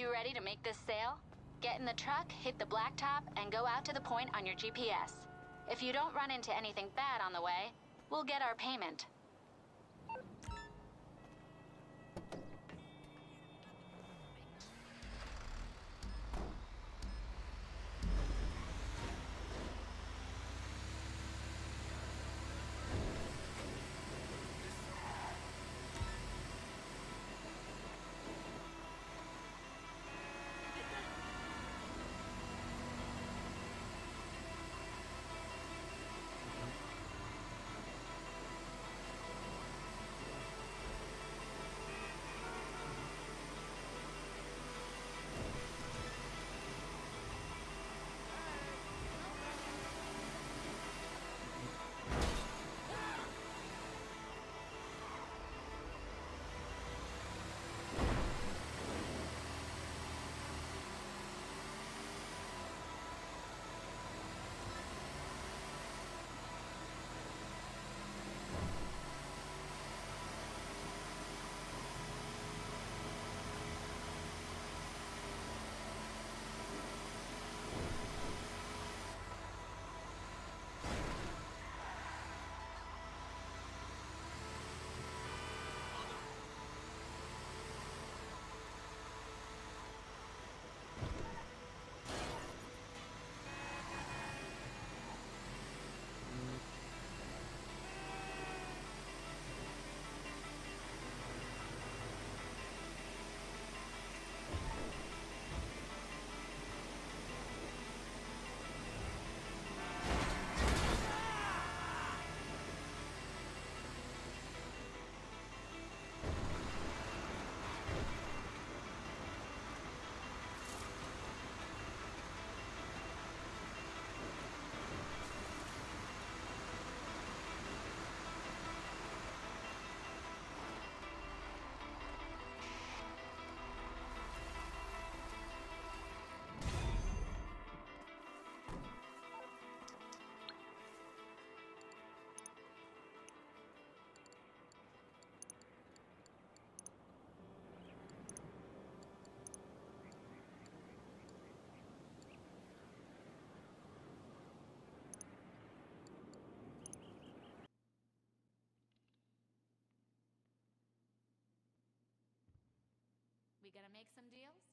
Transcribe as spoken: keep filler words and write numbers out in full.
You ready to make this sale? Get in the truck, hit the blacktop, and go out to the point on your G P S. If you don't run into anything bad on the way, we'll get our payment. We gonna make some deals?